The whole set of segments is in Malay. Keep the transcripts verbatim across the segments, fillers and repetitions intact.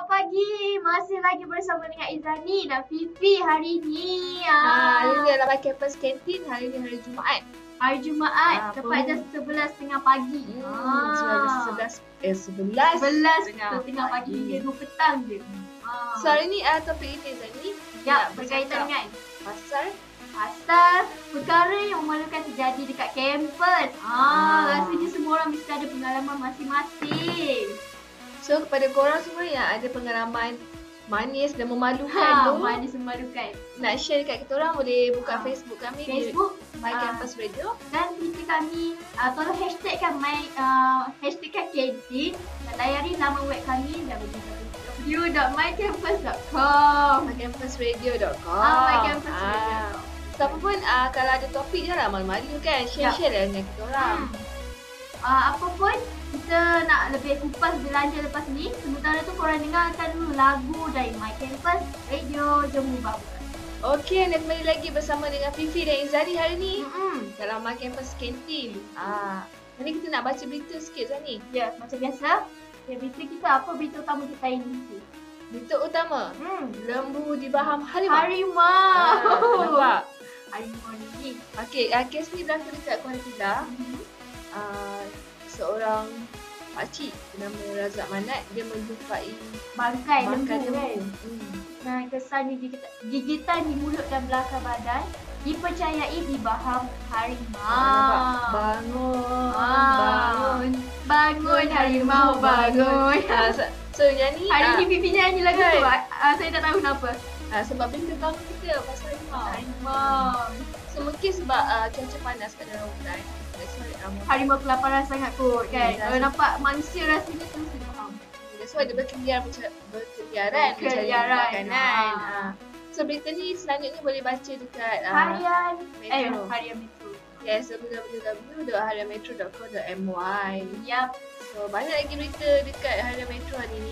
pagi. Masih lagi bersama dengan Izani dan Fifi hari ni. Ha, hari ni adalah My Campus Canteen. Hari ni hari Jumaat. Hari Jumaat, ha, tepat jam sebelas tiga pagi pagi. Hmm, sebelas, eh sebelas. sebelas tiga pagi hingga dua petang je. Ha. So hari ni uh, topik ini Izani. Ya, berkaitan dengan pasal Pasal perkara yang memalukan terjadi dekat kampus. Ah, Ah. rasanya semua orang mesti ada pengalaman masing-masing. So kepada korang semua yang ada pengalaman manis dan memalukan Ha, tu, manis memalukan. nak share dekat kita orang, boleh buka Ha. Facebook kami Facebook di My ah. Campus Radio. Dan Twitter kami, uh, tolong hashtagkan my uh, hashtagkan Canteen dan layari laman web kami w w w dot my campus dot com. my campus radio dot com. Ah, my campus radio dot com. So apa pun uh, kalau ada topik je lah malu-malu kan, share-share lah dengan kita orang. Hmm. Uh, apa pun kita nak lebih kupas belanja lepas ni. Sementara tu korang dengarkan dulu lagu dari My Campus Radio. Jom ubah. Okey, anda kembali lagi bersama dengan Fifi dan Izani hari ni Mm-mm. dalam My Campus Canteen. Ah, hari ni kita nak baca berita sikit Zani. Ya, macam biasa. Ya, berita kita apa berita utama kita ini? Berita utama, Hmm. lembu dibaham harimau. Harimau. Ah, nampak? Harimau ni. Okey, uh, kes ni berlaku dekat Kuala Pilah. Mhm. Uh, seorang pakcik bernama Razak Manat, dia menjumpai Bangkai lembu makan kan. lembu. Hmm. Nah, kesannya gigitan, gigitan di mulut dan belakang badan dipercayai dibaham harimau. Ah, nampak? Bangun, Ah. bangun. Bangun harimau bangun. Ah, so, so yang ni Hari ah, ni Fifi nyanyi lagu kan? tu. Uh, saya tak tahu kenapa. ah, sebab berita utama kita pasal harimau. Harimau. So mungkin sebab uh, cuaca panas kat dalam hutan. That's why um, Harimau kelaparan sangat kot kan. Hmm, Kalau rasa- nampak manusia rasanya tu mesti faham. that's why dia berkeliaran berca- berkeliaran mencari Berkeliaran, makanan. ah. Ah. So berita ni selanjutnya boleh baca dekat uh, Harian eh Metro. Harian Metro. Yes, w w w dot harian metro dot co dot m y. Yap. So banyak lagi berita dekat Harian Metro hari ni.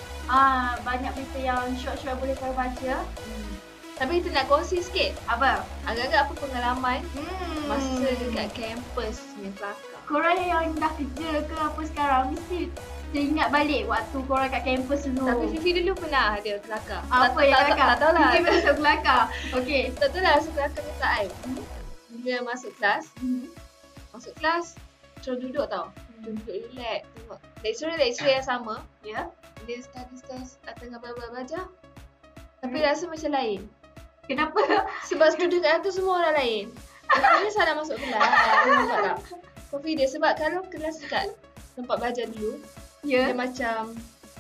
Ah, banyak berita yang short-short boleh korang baca. Hmm. Tapi kita nak kongsi sikit. Apa? Agak-agak apa pengalaman Hmm. masa dekat kampus yang kelakar. Korang yang dah kerja ke apa sekarang mesti teringat balik waktu korang kat kampus dulu. Tapi Fifi dulu pernah ada kelakar. apa tak, yang tak, kelakar? Tak, tak tahu lah. Mungkin masuk kelakar. Okey. Tak tahu lah rasa kelakar ke tak kan. Bila masuk kelas, Hmm. masuk kelas terus duduk tau. Terus duduk relax, tengok lecturer-lecturer yang sama. Ya. Dia study-study tengah belajar. Tapi rasa macam lain. Kenapa? Sebab student kat atas semua orang lain. Dia salah masuk kelas. Nampak tak? Kopi dia sebab kalau kelas dekat tempat belajar dulu, Ya. dia macam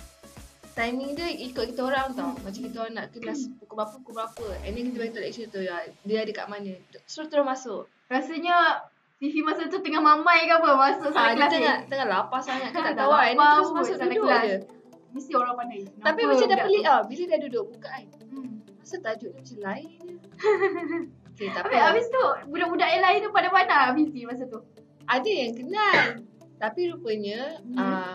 timing dia ikut kita orang tau. Macam kita orang nak kelas pukul berapa, pukul berapa. And then kita beritahu lecturer tu ya, dia ada kat mana. Terus terus masuk. Rasanya Fifi masa tu tengah mamai ke apa masuk salah Ah, dia kelas tengah, ni. tengah lapar sangat kan tak Dah tahu kan. Dia lapar terus pun masuk salah duduk kelas. je. Mesti orang pandai. Tapi Kenapa macam dah budak pelik tu? ah. Bila dah duduk buka kan. Hmm. Masa tajuk dia macam lain je. Okay, tak Habis, apa. habis tu budak-budak yang lain tu pada mana Fifi masa tu? Ada yang kenal. Tapi rupanya Hmm. uh,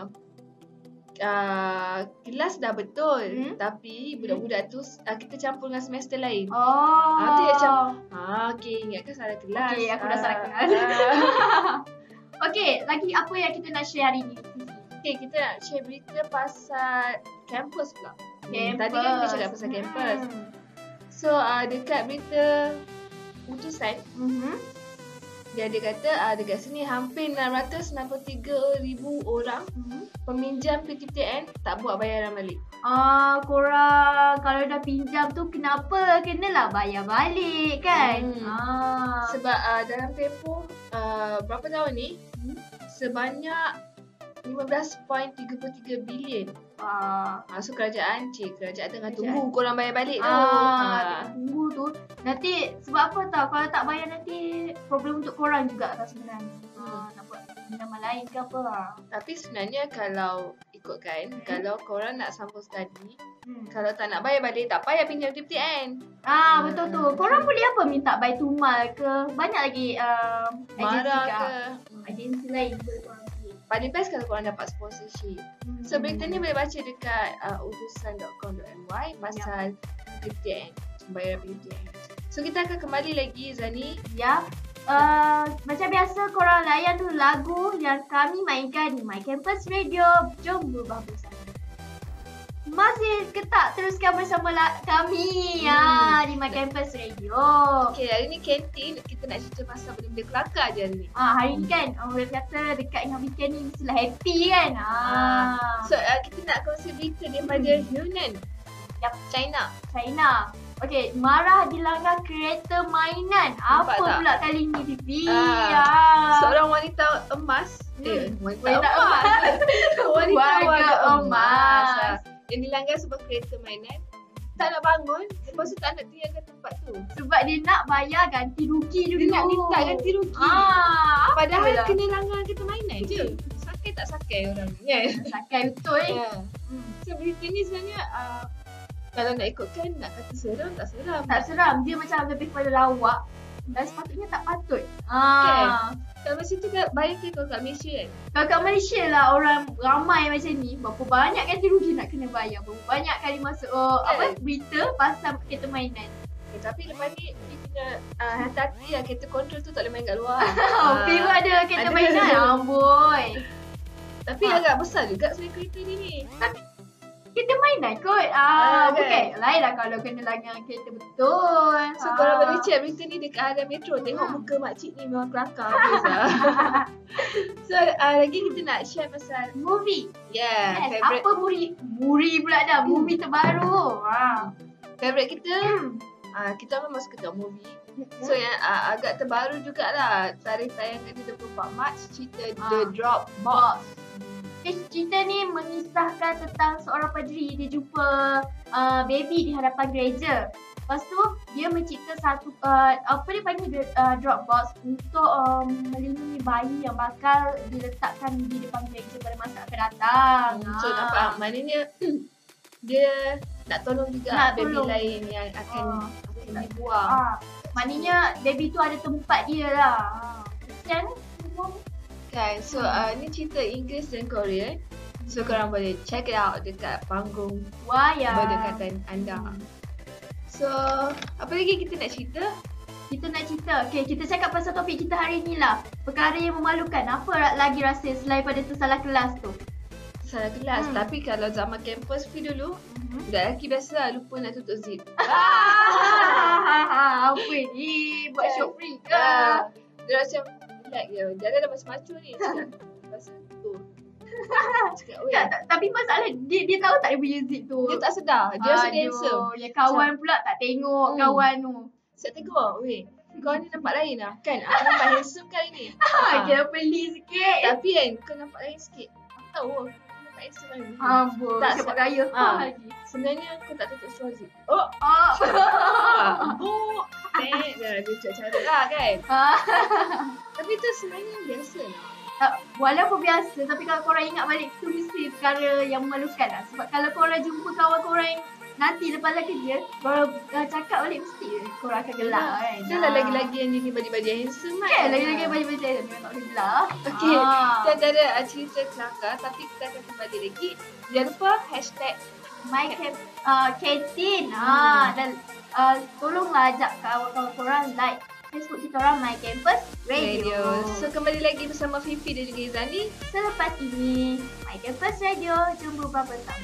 uh, kelas dah betul. Hmm. Tapi budak-budak tu uh, kita campur dengan semester lain. Oh. Ah, tu yang macam, ah, okay, ingatkan salah kelas. Okey, aku dah Ah, salah kelas. ah. Okey, lagi apa yang kita nak share hari ni? Okay, kita nak share berita pasal kampus pula. Hmm, Campus. Tadi kan kita cakap pasal kampus. Hmm. So, uh, dekat berita utusan, Mhm. dia ada kata uh, dekat sini hampir enam ratus enam puluh tiga ribu orang Mhm. peminjam P T P T N tak buat bayaran balik. Ah, korang kalau dah pinjam tu kenapa kenalah bayar balik kan? Hmm. Ah. Sebab uh, dalam tempoh uh, berapa tahun ni, Hmm. sebanyak lima belas perpuluhan tiga tiga bilion. Ah. Uh, so kerajaan, cik, kerajaan tengah Kerajaan. tunggu korang bayar balik tu. Ah, Ah. tunggu tu. Nanti sebab apa tau, kalau tak bayar nanti problem untuk korang juga tau sebenarnya. Ah, nak buat pinjaman lain ke apa lah. Tapi sebenarnya kalau ikutkan, Hmm. kalau korang nak sambung study, Hmm. kalau tak nak bayar balik, tak payah pinjam P T P T N. Ah, betul tu. Korang boleh apa minta Baitumal ke? Banyak lagi um, agensi Marah ke? ke. Agensi lain boleh korang pergi. Paling best kalau korang dapat sponsorship. Hmm. So berita ni boleh baca dekat uh, utusan dot com dot m y pasal P T P T N, bayaran P T P T N. So kita akan kembali lagi Zani. Ya. Uh, macam biasa korang layan dulu lagu yang kami mainkan di My Campus Radio. Jom berubah bersama. Masih ke tak teruskan bersama la- kami Hmm. ya, di My Campus Radio. Okay, hari ni kantin kita nak cerita pasal benda-benda kelakar je hari ni. Ah, hari ni kan orang kata dekat dengan weekend ni mestilah happy kan. Ah. So uh, kita nak kongsi berita daripada Hmm. Yunnan, Yap. China. China. Okey, marah dilanggar kereta mainan. Nampak Apa tak? pula kali ni Fifi? Ah, Ya. Seorang wanita emas, eh Hmm. wanita, Wanita emas. wanita Warga warga emas. emas. Ah, yang dilanggar sebuah kereta mainan. Tak nak bangun, lepas tu tak nak tinggalkan tempat tu. Sebab dia nak bayar ganti rugi dulu. Dia nak minta ganti rugi. Ah, Padahal apalah. kena langgar kereta mainan je. Sakai tak sakai orang ni kan? Sakai betul eh. Ya. So berita ni sebenarnya uh, kalau nak ikutkan nak kata seram tak seram. Tak seram, dia macam lebih kepada lawak. Dan sepatutnya tak patut. Ah. Kalau macam tu kan bayangkan kalau kat Malaysia kan. Kalau kat Malaysia lah orang ramai macam ni, berapa banyak ganti rugi nak kena bayar. Berapa banyak kali masuk oh, Kan? apa berita pasal kereta mainan. Eh, tapi lepas ni dia kena uh, hati-hati lah kereta kontrol tu tak boleh main kat luar. Oh, Pim ada kereta ada. mainan. Amboi. Tapi Ah. agak besar juga sebenarnya kereta ni ni. Kereta mainan kot. Ah, Ah, bukan. kan? Lain lah kalau kena langgar kereta betul. So Ah. korang boleh check berita ni dekat Harian Metro. Tengok Hmm. muka makcik ni memang kelakar. habis lah. So uh, lagi kita nak share pasal Movie. yeah, Yes, favorite apa muri? Muri pula dah. Movie terbaru. Ha. favorite kita. Uh, kita memang suka tengok movie. So yang uh, agak terbaru jugalah tarikh tayangan dia dua puluh empat Mac, cerita Ah. The Drop Box. Box. Okay, cerita ni mengisahkan tentang seorang padri. Dia jumpa uh, baby di hadapan gereja. Lepas tu dia mencipta satu uh, apa dia panggil dia, uh, drop box untuk um, melindungi bayi yang bakal diletakkan di depan gereja pada masa akan datang. So nampak maknanya dia nak tolong juga Nak baby tolong. lain yang akan Ah. akan dibuang. Ah, maknanya baby tu ada tempat dia lah. Ah. Kesian ni. Kan. So uh, ni cerita Inggeris dan Korea. So korang boleh check it out dekat panggung Wah ya. berdekatan anda. So apa lagi kita nak cerita? Kita nak cerita. Okay, kita cakap pasal topik kita hari ni lah. Perkara yang memalukan. Apa ra- lagi rasa selain pada tersalah kelas tu? Salah kelas. Hmm. Tapi kalau zaman campus fee dulu, Mm-hmm. budak lelaki biasa lupa nak tutup zip. Ah, apa ni? Buat show free ke? Ah, dia macam relax je. Dia dah macam-macam ni. Cakap, pasal tu. Cakap, weh. Tak, tak, tapi masalah dia dia tahu tak dia punya zip tu. Dia tak sedar. Dia rasa dia handsome. Yang kawan pula tak tengok Hmm. kawan tu. Saya tengok, weh. Kau ni nampak lain lah. Kan, aku nampak handsome kali ni. Ha, kira pelik sikit. Tapi kan, kau nampak lain sikit. Aku tahu aku nampak handsome kali ni. Amboi, Tak, cepat raya ah. lagi. Sebenarnya kau tak tutup seluar zip. Oh, Ah. ah, oh. Eh, dah dia cakap lah kan. Ah. Tapi tu sebenarnya biasa lah. Tak, walaupun biasa, tapi kalau korang ingat balik tu mesti perkara yang memalukan lah. Sebab kalau korang jumpa kawan korang yang nanti lepas lah kerja, korang uh, cakap balik mesti korang akan gelak kan. Dia lah lagi-lagi yang jenis baju-baju handsome kan. Kan, lagi-lagi baju-baju saya memang tak boleh gelak. Okey, Ah. kita ada uh, cerita kelakar tapi kita akan kembali lagi. Jangan lupa hashtag My camp, uh, kantin. Ah, dan uh, tolonglah ajak kawan-kawan korang like Facebook kita orang My Campus Radio. radio. So kembali lagi bersama Fifi dan juga Izani. Selepas ini My Campus Radio, jom berubah bersama.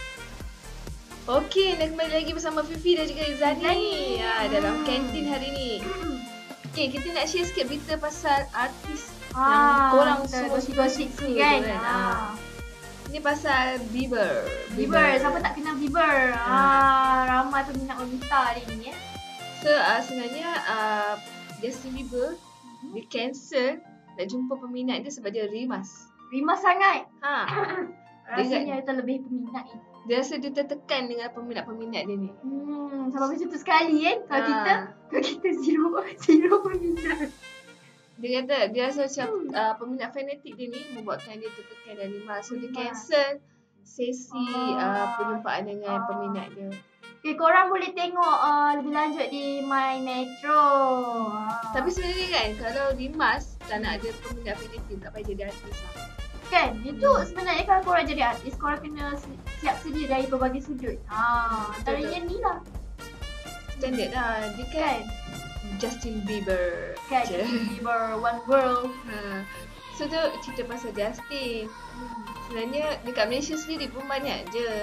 Okey, dan kembali lagi bersama Fifi dan juga Izani. Izani. Ya, dalam Hmm. kantin hari ni. Okey, kita nak share sikit berita pasal artis Ah, yang korang kita semua gosip-gosip suka sikit kan. tu kan. Ah. Ah. Ini pasal Bieber. Bieber, siapa tak kenal Bieber? Ah, ramai peminat wanita hari ni ya. So uh, sebenarnya uh, Justin Bieber dia cancel nak jumpa peminat dia sebab dia rimas. Rimas sangat. Ha. Rasanya dia lebih peminat ni. Dia rasa dia tertekan dengan peminat-peminat dia ni. Hmm, sebab macam tu sekali kan. Kalau Ah. kita, kalau kita zero, zero peminat. Dia kata dia rasa macam Hmm. uh, peminat fanatik dia ni membuatkan dia tertekan dan rimas. So dia Rimas. cancel sesi uh, Ah. perjumpaan dengan Ah. peminat dia. Okay, korang boleh tengok uh, lebih lanjut di My Metro. Ah. Tapi sebenarnya kan kalau rimas tak nak ada peminat fanatik tak payah jadi artis lah. Kan, itu sebenarnya kalau korang jadi artis, korang kena si- siap sedia dari berbagai sudut. Ah, antaranya ni lah. Standard lah. Dia kan Justin Bieber. Kan, je. Justin Bieber, One World. Ha. So tu cerita pasal Justin. Sebenarnya dekat Malaysia sendiri pun banyak je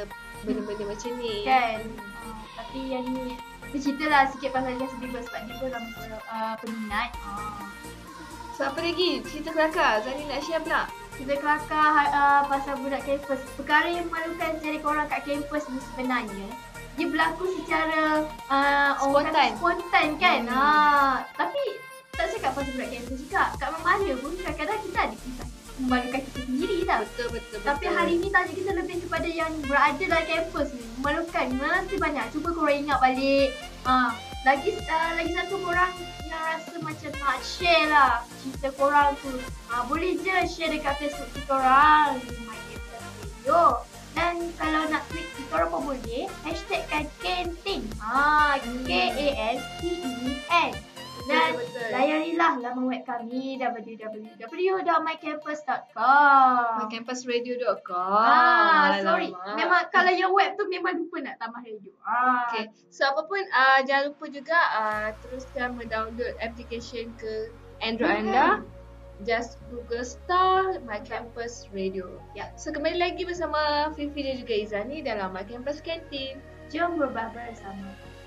benda-benda macam ni. Kan. Uh, tapi yang ni bercerita lah sikit pasal Justin Bieber sebab dia pun ramai uh, peminat. Uh. So apa lagi? Cerita kelakar. Zani nak share pula. Cerita kelakar uh, pasal budak kampus. Perkara yang memalukan sejarah korang kat kampus ni sebenarnya dia berlaku secara uh, orang kata spontan kan. Hmm. Uh, tapi tak cakap pasal budak kampus juga. Kat mana pun kadang-kadang kita ada kisah memalukan kita sendiri tau. Betul, betul, Tapi betul. hari ni tanya kita lebih kepada yang berada dalam kampus ni. Memalukan. Nanti banyak. Cuba korang ingat balik. Uh, lagi uh, lagi satu korang yang rasa macam nak share lah cerita korang tu. Uh, boleh je share dekat Facebook kita orang. My Campus Radio. Dan kalau nak tweet kita orang pun boleh. Hashtagkan Kentin. Ha, K A N T E N. Dan betul, betul. layarilah laman web kami w w w dot my campus dot com. my campus radio dot com. Ah, sorry. Alamak. Memang kalau yang web tu memang lupa nak tambah radio. Ah. Okay. So apa pun uh, jangan lupa juga uh, teruskan mendownload application ke Android Hmm. anda. Just Google Store My Campus Radio. Ya. So kembali lagi bersama Fifi dan juga Izani dalam My Campus Canteen. Jom berbah bersama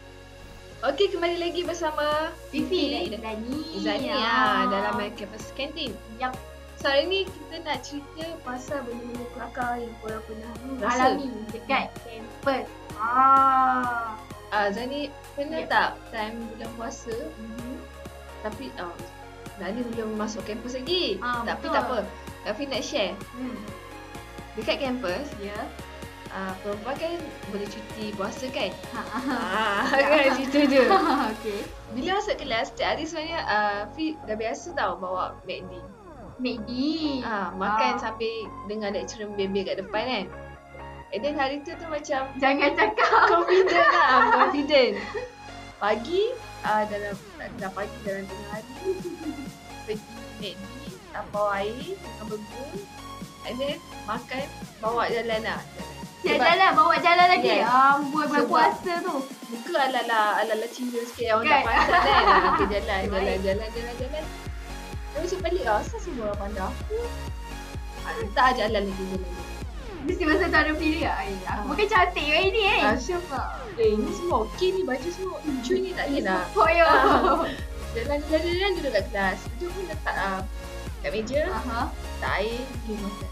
Okey, kembali lagi bersama Fifi dan Izani. Izani Ah. ya, dalam My Campus Canteen. Yap. So hari ni kita nak cerita pasal benda-benda kelakar yang korang pernah rasa. Alami dekat kampus. Ah. Ah, Zani pernah Yep. tak time bulan puasa Mm-hmm. tapi uh, Zani belum masuk kampus lagi. Ah, tapi betul. tak apa. Tapi nak share. Hmm. Dekat kampus, Ya. uh, perempuan kan boleh cuti puasa kan? Ha. Ah, kan cerita je. Okey. Bila masuk kelas, setiap hari sebenarnya uh, Fi dah biasa tau bawa McD. McD. Ah, makan Ah. sambil dengar lecturer bebel kat depan kan. And then hari tu tu macam Jangan cakap. confident lah, confident. Pagi, uh, dalam tak dah pagi dalam tengah hari pergi McD, bawa air, makan burger. And then makan, bawa jalan lah. Jalan-jalan, bawa jalan lagi. Yes. Amboi, bulan Sebab- puasa tu. Muka ala-ala, ala-ala Cina sikit yang orang Kan? tak pandang kan. Ah, okay, jalan, Baik. jalan, jalan, jalan, jalan. Tapi macam pelik lah, asal semua orang pandang aku? Aku tak jalan lagi, jalan lagi. Mesti masa tu ada feeling tak? Eh, aku Ah. bukan cantik hari ni eh. Ah, siapa? Eh, ni semua okey ni, baju semua lucu ni, tak boleh nak. Oh yo. Ah. Jalan, jalan, jalan, duduk kat kelas. Lepas tu pun letak ah, kat meja, Aha. tak air, pergi makan.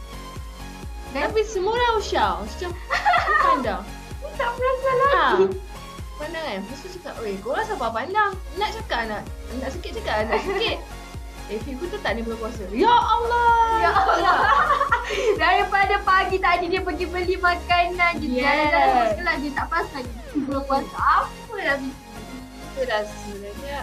Dan Tapi semua orang usah, macam aku pandang. tak perasan Ah, lagi. pandang kan? Lepas tu cakap, weh, korang siapa pandang? Nak cakap nak? Nak sikit cakap, nak sikit. Eh, Fifu tu tak ni bulan puasa. Ya Allah! Ya Allah. Daripada pagi tadi dia pergi beli makanan je. Yes. Jalan-jalan masuk sekolah dia tak perasan. Bulan puasa apa dah Fifi? Itu dah sebenarnya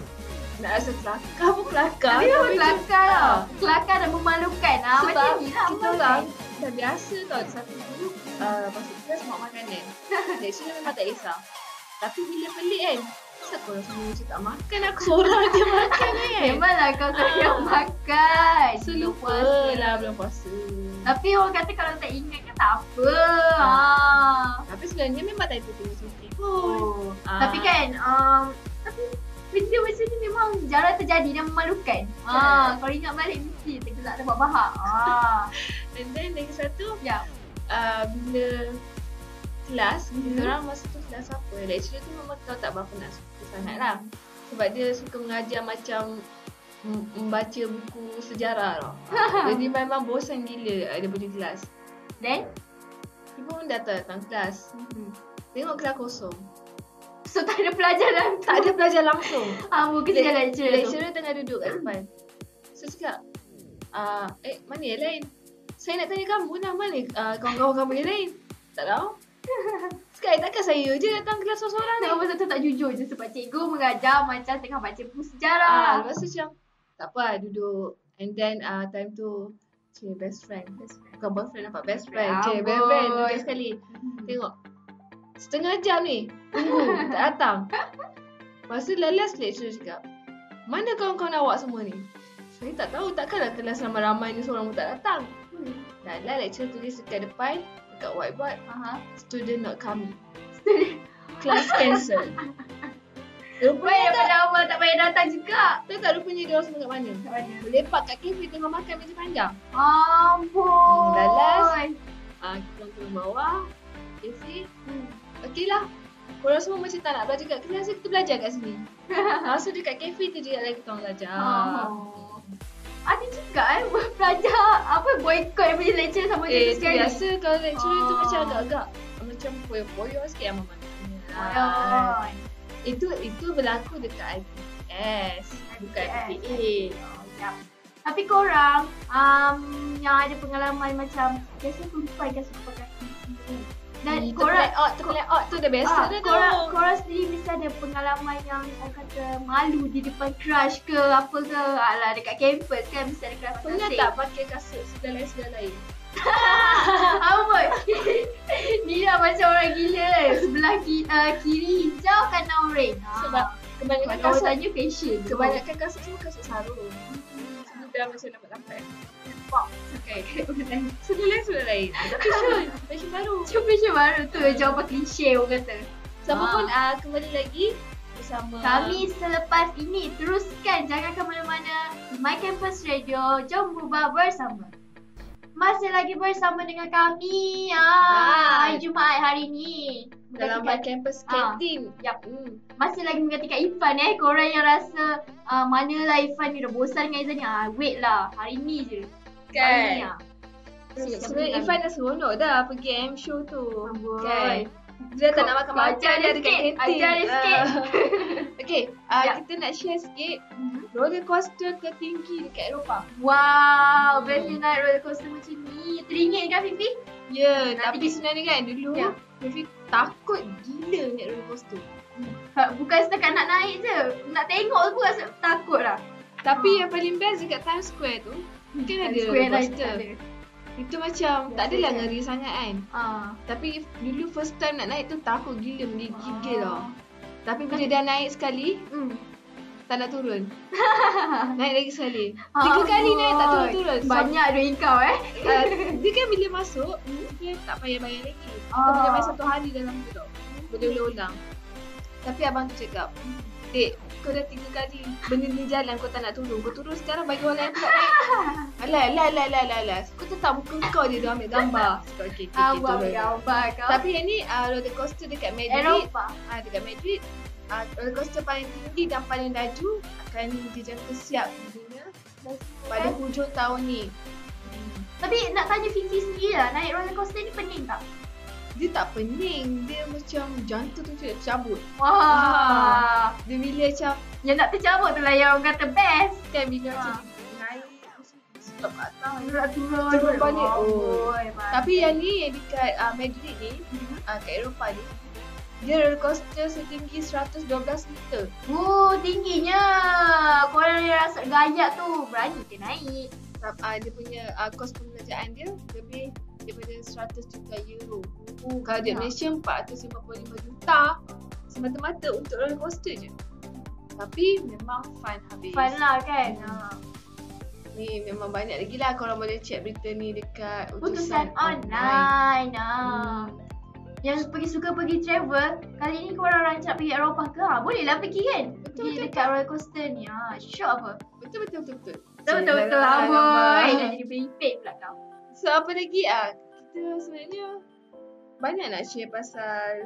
nak rasa kelakar pun kelakar. Tapi memang tu- kelakar Ah. lah. Kelakar dan memalukan. Ah, Sebab macam ni lah. kita memalukan. orang dah biasa tau satu group uh, masuk kelas bawa makanan. Actually memang tak kisah. Tapi bila pelik kan, kenapa korang semua macam tak makan, aku seorang je makan kan. Memanglah kau Ah. sayang makan. So Bulan lupa puasa. lah bulan puasa. Tapi orang kata kalau tak ingat kan tak apa. Ah. Ah. Tapi sebenarnya memang tak ada tengok cuti pun. Oh. Ah. Tapi kan, um, tapi benda macam ni memang jarang terjadi dan memalukan. Kan. Ah, kalau ingat balik mesti tak ada buat bahak. Ah. And then lagi satu, Ya. uh, bila kelas, Mhm. kita orang masa tu kelas apa? Lecturer tu memang kau tak berapa nak suka sangat lah. Sebab dia suka mengajar macam m- membaca buku sejarah tau. Jadi memang bosan gila uh, dia punya kelas. Then? Ibu pun datang datang kelas. Tengok kelas kosong. So tak ada pelajaran. Tak ada pelajar langsung. Ah, mungkin Le- jalan lecturer tu. Lecturer tengah duduk kat depan. So cakap, uh, eh mana yang lain? Saya nak tanya kamu lah, mana uh, kawan-kawan kamu yang lain? Tak tahu. Sekarang takkan saya je datang kelas seorang-seorang ni. Tengok masa tu tak jujur je sebab cikgu mengajar macam tengah baca buku Ah, sejarah. lepas tu macam, tak apa lah duduk. And then uh, time tu, cik best friend. Best friend. Bukan boyfriend nampak best friend. Cik Amboi. best friend duduk sekali. Hmm. Tengok, setengah jam ni, tunggu, tak datang. Lepas tu last lecturer cakap, mana kawan-kawan awak semua ni? Saya tak tahu, takkanlah kelas ramai-ramai ni seorang pun tak datang. Hmm. Dan lah lecturer tulis dekat depan, dekat whiteboard, Aha. student not coming. Class cancel. Rupanya Baik tak, daripada awal tak payah datang juga. tahu tak rupanya dia orang semua kat mana? Kat mana? Lepak kat kafe tengah makan meja panjang. Amboi. Dah last. Ah, kita turun bawah, kafe, lah. Korang semua macam tak nak belajar kat kelas, kita belajar kat sini. Ha, so dekat kafe tu je lagi kita orang belajar. Oh. Ada juga eh pelajar apa boycott daripada lecturer sama Eh, dia tu sekali. biasa kalau lecturer tu Oh. macam agak-agak macam poyo-poyo sikit yang mana. Oh. Itu itu berlaku dekat I P S, bukan I P A. Yap. Tapi korang um, yang ada pengalaman macam biasa perempuan kan suka pakai sendiri. Dan Hmm, korang terpelak out, terpelak out tu dah biasa ah, dah tu. korang, korang sendiri mesti ada pengalaman yang orang kata malu di depan crush ke apa ke. Alah dekat kampus kan mesti ada crush Pernah masing-masing. tak pakai kasut sebelah lain? Apa pun. Ni dah macam orang gila kan. Sebelah ki, uh, kiri hijau kanan oren. Sebab kebanyakan kalau kasut, tanya fashion. kebanyakan kasut semua kasut sarung. Semua dah macam lambat-lambat. Nampak pakai. Sebelah sebelah lain. Fashion, fashion baru. Cuma fashion baru tu jawapan klise orang kata. Siapa Ah. pun uh, kembali lagi bersama Kami selepas ini teruskan jangan ke mana-mana. My Campus Radio, jom berubah bersama. Masih lagi bersama dengan kami ah, hari Jumaat hari ni. dalam My Menggantikan- Campus Ah. Canteen. Yap. Hmm. Masih lagi menggantikan Ifan eh. Korang yang rasa uh, manalah Ifan ni dah bosan dengan Izan ni. Ah, wait lah. Hari ni je. Hari ni Kan? lah. Se- Sebenarnya Ifan dah seronok dah pergi M show tu. Amboi. Kan? Dia tak nak makan-makan Ajar dia dia dekat sikit, kantin. ajar dia sikit. Okay, uh, Ya. kita nak share sikit roller coaster tertinggi dekat Eropah. Wow, best ni naik roller coaster macam ni. Teringin kan Fifi? Ya, Nanti tapi kita- sebenarnya kan dulu Ya. Fifi takut gila naik roller coaster. Ha, bukan setakat nak naik je. Nak tengok tu pun rasa takut lah. Tapi Ah. yang paling best dekat Times Square tu, mungkin ada Square roller lain coaster. tak ada. Itu macam tak Biasa adalah je. ngeri sangat kan. Ah. Tapi dulu first time nak naik tu takut gila, menggigil Ah. tau. Tapi bila dah naik sekali, Hmm. tak nak turun. Naik lagi sekali. Ah, Tiga kali naik tak boy. turun-turun. So, Banyak duit kau eh. uh, dia kan bila masuk, dia tak payah bayar lagi. Kita Ah. boleh main satu hari dalam tu tau. Boleh ulang-ulang. Tapi abang tu cakap, Dek, kau dah tiga kali benda ni jalan kau tak nak turun. Kau turun sekarang bagi orang lain pula naik. Alah, alah, alah, alah, alah, alah. Kau tetap muka kau dia dah ambil gambar. Cakap, okay, okay, okay, Abang turun. gambar kau. Tapi yang ni uh, roller coaster dekat Madrid. Eropah. Ah, dekat Madrid. Uh, roller coaster paling tinggi dan paling laju akan dijangka siap di dunia pada hujung tahun ni. Tapi nak tanya Fifi sendiri lah. Naik roller coaster ni pening tak? Dia tak pening, dia macam jantung tu macam cabut. Wah. Dia bila macam Yang nak tercabut tu lah yang orang kata best. kan bila Ah. macam naik stop kat atas. Nak turun. Turun balik. Oh. Boy, Tapi yang ni yang dekat uh, Madrid ni, uh, kat Eropah ni, dia roller coaster setinggi seratus dua belas meter. Oh, tingginya. Korang yang rasa gayak tu berani ke naik? Uh, dia punya uh, kos pembelajaran dia lebih daripada seratus juta euro. Uh, Kalau dia Malaysia empat ratus lima puluh lima juta semata-mata untuk roller coaster je. Tapi memang fun habis. Fun lah kan? Hmm. Ha. Ni memang banyak lagi lah korang boleh check berita ni dekat Putusan online. Ha. Yang pergi suka pergi travel, kali ni korang rancak pergi Eropah ke? Ha, boleh lah pergi kan? Betul, Pergi betul, dekat roller coaster ni. Ha, syok apa? Betul betul betul betul. Betul betul betul aboy. Dah jadi prepaid pula kau. So apa lagi ah kita sebenarnya banyak nak share pasal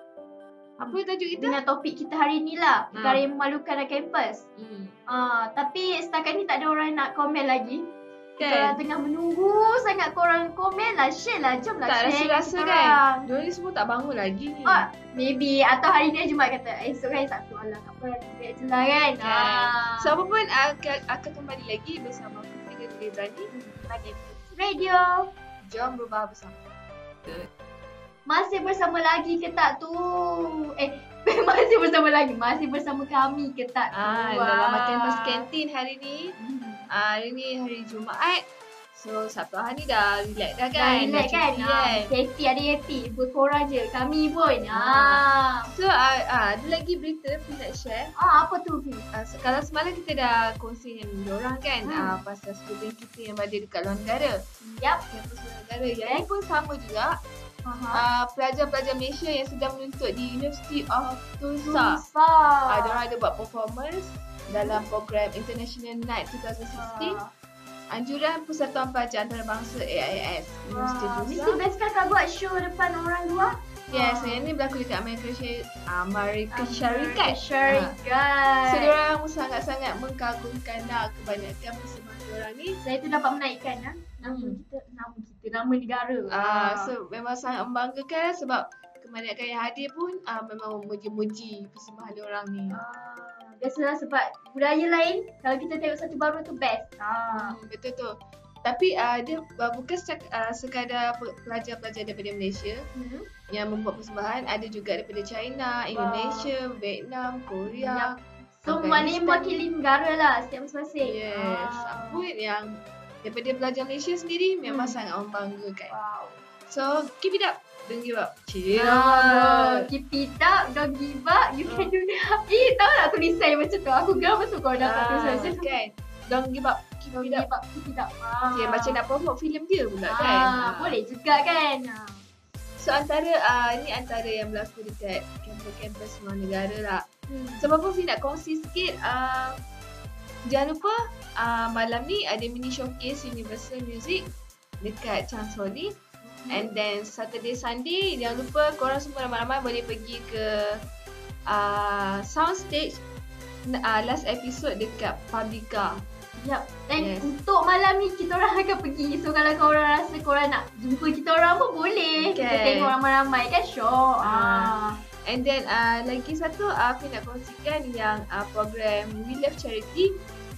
apa tajuk kita? Dengan topik kita hari ni lah, Ha. perkara yang memalukan dalam kampus. Hmm. Ah, tapi setakat ni tak ada orang nak komen lagi. Kita Kan? orang tengah menunggu sangat korang komen lah, share lah, jom lah Tak share rasa-rasa kita kan. orang. Diorang ni semua tak bangun lagi ni. Ah, maybe atau hari ni Jumaat kata esok hari Sabtu alah tak apa relax je lah kan. Kan? Ah. So apa pun akan, akan kembali lagi bersama Fifi dan Berani Bagi radio. Jom berubah bersama. Masih bersama lagi ke tak tu? Eh, masih bersama lagi. Masih bersama kami ke tak tu? Ah, dalam makan pas kantin hari ni. Hmm. Ah, hari ni hari Jumaat. So Sabtu hari ni dah relax dah Dah kan. relax Dah kan? cuti Ah, happy ada happy. Buat korang je. Kami pun. Ah. Ah. So ah, ah, ada lagi berita Fifi nak share. Ah, apa tu Fi? Uh, kalau semalam kita dah kongsi dengan diorang kan Hmm. uh, pasal student kita yang berada dekat luar negara. Yap. Kampus luar negara. Yang ni pun sama juga. Aha. Uh, pelajar-pelajar Malaysia yang sedang menuntut di University of Tulsa. Tulsa. Uh, diorang ada buat performance dalam program International Night dua ribu enam belas. Anjuran Persatuan Pelajar Antarabangsa A I S University Wah, Tulsa. mesti best kan kau buat show depan orang luar? Yes, yang ni berlaku dekat Amerika Syarikat. Amerika Syarikat. Syarikat. So, diorang sangat-sangat mengkagumkan lah kebanyakan persembahan diorang ni. Saya tu dapat menaikkan lah. Nama Hmm. kita, nama kita, nama negara. Ah, so memang sangat membanggakan sebab kebanyakan yang hadir pun ah, memang memuji-muji persembahan diorang ni. Ah, biasalah sebab budaya lain, kalau kita tengok satu baru tu best. Ah. Hmm, betul tu. Tapi uh, dia uh, bukan sek, uh, sekadar pe- pelajar-pelajar daripada Malaysia Hmm. yang membuat persembahan, ada juga daripada China, Indonesia, Vietnam, Korea. So Afghanistan. maknanya mewakili negara lah setiap masing-masing. Yes, Ah. apa yang daripada pelajar Malaysia sendiri memang Hmm. sangat membanggakan. Wow. So, keep it up. Don't give up. Cheer. Ah, keep it up, don't give up, you can do that. Eh, tahu tak tulisan yang macam tu? Aku geram betul kau dapat tulisan macam tu. Kan? Don't give up. Keep Don't it give up. up, keep it up. Ah. Okay, macam nak promote filem dia pula kan? Ah, Ah. boleh juga kan? Ah. So, antara, uh, ni antara yang berlaku dekat kampus-kampus luar negara lah. Hmm. Sebab apa Fi nak kongsi sikit, uh, jangan lupa uh, malam ni ada mini showcase Universal Music dekat Chance Holi. And then Saturday Sunday jangan lupa korang semua ramai-ramai boleh pergi ke uh, soundstage uh, last episode dekat Publica. Yap. Dan Yes. untuk malam ni kita orang akan pergi. So kalau korang rasa korang nak jumpa kita orang pun boleh. Kita Kan. tengok ramai-ramai kan show. Ah. And then uh, lagi satu uh, aku nak kongsikan yang uh, program We Love Charity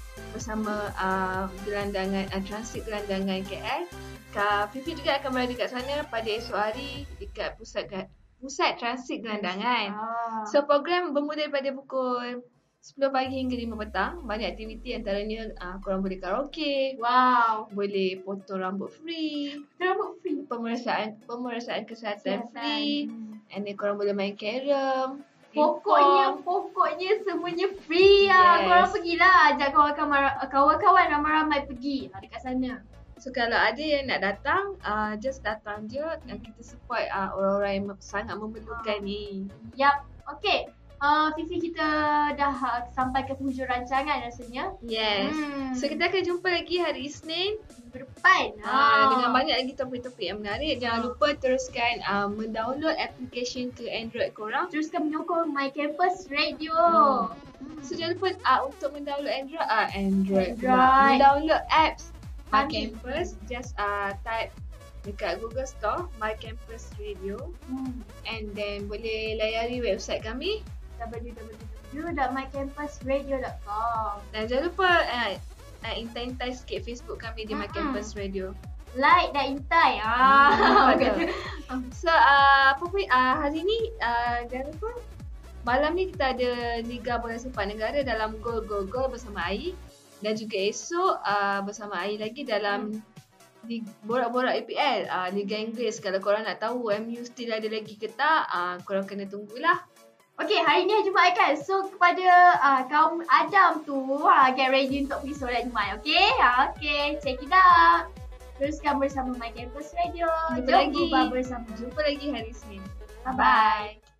bersama uh, gelandangan uh, Transit Gelandangan K L. Kak Fifi juga akan berada dekat sana pada esok hari dekat pusat pusat transit gelandangan. Ah. So program bermula daripada pukul sepuluh pagi hingga lima petang. Banyak aktiviti antaranya uh, korang boleh karaoke, Wow. boleh potong rambut free, Rambut free. pemeriksaan pemeriksaan kesihatan Kesihatan. free, and then korang boleh main carom. Pokoknya, pingpong. pokoknya semuanya free lah. Yes. Korang pergilah. Ajak kawan-kawan, kawan-kawan ramai-ramai pergi lah dekat sana. So kalau ada yang nak datang, uh, just datang je dan kita support uh, orang-orang yang sangat memerlukan Ah. ni. Yap. Okay. Uh, Fifi, kita dah uh, sampai ke hujung rancangan rasanya. Yes. Hmm. So kita akan jumpa lagi hari Isnin Minggu depan. uh, dengan banyak lagi topik-topik yang menarik. Jangan Ah. lupa teruskan uh, mendownload application ke Android korang. Teruskan menyokong My Campus Radio. Hmm. So jangan lupa uh, untuk mendownload Android, uh, Android, pula. Android. mendownload apps My Kami. Campus. Just uh, type dekat Google Store My Campus Radio, Hmm. and then boleh layari website kami. w w w dot my campus radio dot com. Dan jangan lupa uh, uh, intai-intai sikit Facebook kami di My Mm-mm. Campus Radio. Like dan intai. Hmm, Ah, betul. So uh, apa pun uh, hari ni uh, jangan lupa malam ni kita ada Liga Bola Sepak Negara dalam Gol Gol Gol bersama Ai, dan juga esok uh, bersama Ai lagi dalam di borak-borak A P L uh, Liga Inggeris. Kalau korang nak tahu M U still ada lagi ke tak, uh, korang kena tunggulah. Okay, hari ni hari Jumaat kan. So kepada uh, kaum Adam tu, uh, get ready untuk pergi solat Jumaat. Okay? Uh, okay, check it out. Teruskan bersama My Campus Radio. Jumpa Jom lagi. berubah bersama. Jumpa lagi hari Isnin. Bye-bye.